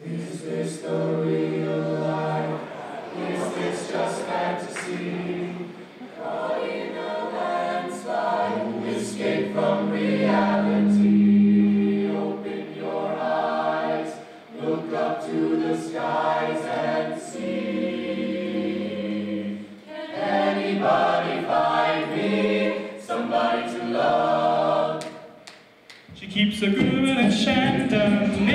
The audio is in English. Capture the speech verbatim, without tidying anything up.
Is this the real life? Is this just fantasy? Caught in a landslide, escape from reality. Open your eyes, look up to the skies and see. Can anybody find me somebody to love? She keeps a good agenda.